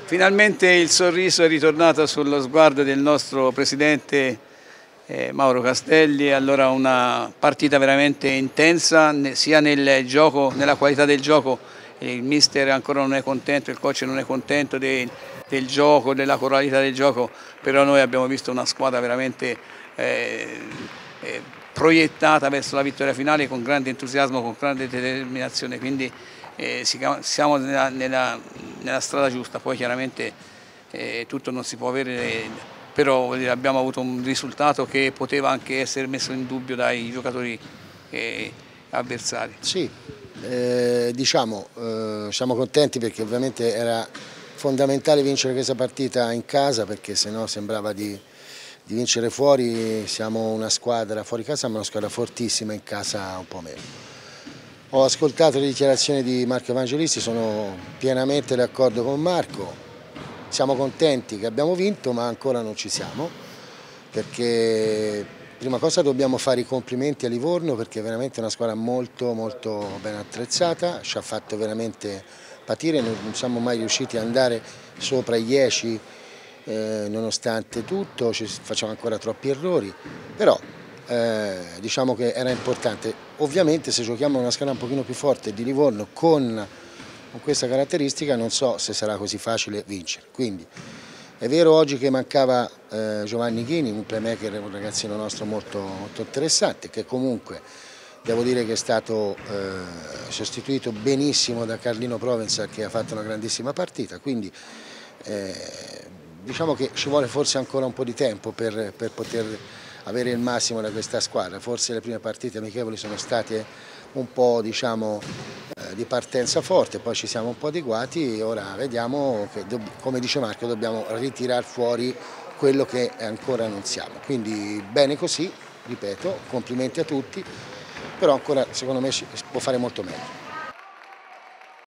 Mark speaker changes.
Speaker 1: Finalmente il sorriso è ritornato sullo sguardo del nostro presidente Mauro Castelli. Allora una partita veramente intensa sia nel gioco, nella qualità del gioco. Il mister ancora non è contento, il coach non è contento del gioco, della coralità del gioco, però noi abbiamo visto una squadra veramente proiettata verso la vittoria finale con grande entusiasmo, con grande determinazione, quindi siamo nella strada giusta. Poi chiaramente tutto non si può avere, però abbiamo avuto un risultato che poteva anche essere messo in dubbio dai giocatori avversari.
Speaker 2: Sì, siamo contenti perché ovviamente era fondamentale vincere questa partita in casa, perché sennò sembrava di vincere fuori. Siamo una squadra fuori casa, ma una squadra fortissima, in casa un po' meno. Ho ascoltato le dichiarazioni di Marco Evangelisti, sono pienamente d'accordo con Marco. Siamo contenti che abbiamo vinto, ma ancora non ci siamo, perché prima cosa dobbiamo fare i complimenti a Livorno, perché è veramente una squadra molto ben attrezzata, ci ha fatto veramente patire, non siamo mai riusciti ad andare sopra i 10 nonostante tutto, facciamo ancora troppi errori, però diciamo che era importante. Ovviamente se giochiamo una squadra un pochino più forte di Livorno con questa caratteristica non so se sarà così facile vincere. Quindi è vero oggi che mancava Giovanni Chini, un playmaker, un ragazzino nostro molto interessante, che comunque devo dire che è stato sostituito benissimo da Carlino Provenza, che ha fatto una grandissima partita, quindi diciamo che ci vuole forse ancora un po' di tempo per poter avere il massimo da questa squadra. Forse le prime partite amichevoli sono state un po', diciamo, di partenza forte, poi ci siamo un po' adeguati e ora vediamo che, come dice Marco, dobbiamo ritirare fuori quello che ancora non siamo. Quindi bene così, ripeto, complimenti a tutti, però ancora secondo me si può fare molto meglio.